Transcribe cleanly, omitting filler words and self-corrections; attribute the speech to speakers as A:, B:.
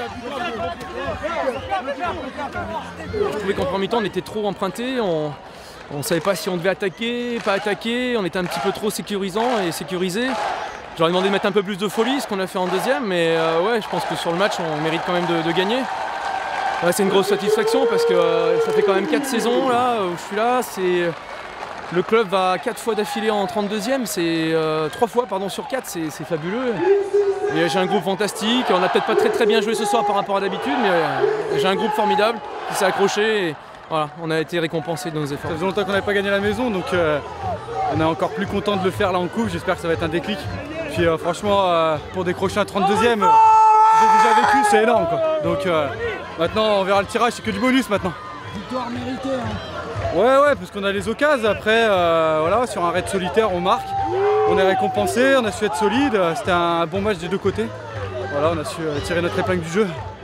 A: Je trouvais qu'en premier mi-temps on était trop emprunté, on ne savait pas si on devait attaquer, pas attaquer, on était un petit peu trop sécurisant et sécurisé. J'aurais demandé de mettre un peu plus de folie, ce qu'on a fait en deuxième, mais ouais, je pense que sur le match on mérite quand même de gagner. Ouais, c'est une grosse satisfaction parce que ça fait quand même 4 saisons là, où je suis là. Le club va 4 fois d'affilée en 32e, c'est 3 fois pardon, sur 4, c'est fabuleux. Et j'ai un groupe fantastique, on n'a peut-être pas très bien joué ce soir par rapport à d'habitude, mais j'ai un groupe formidable qui s'est accroché et voilà, on a été récompensé de nos efforts.
B: Ça faisait longtemps qu'on n'avait pas gagné la maison, donc on est encore plus content de le faire là en coupe, j'espère que ça va être un déclic. Puis franchement, pour décrocher un 32e, j'ai déjà vécu, c'est énorme quoi. Donc maintenant on verra le tirage, c'est que du bonus maintenant.
C: Victoire méritée. Hein.
B: Ouais, parce qu'on a les occasions, après voilà, sur un raid solitaire on marque, on est récompensé, on a su être solide, c'était un bon match des deux côtés. Voilà, on a su tirer notre épingle du jeu.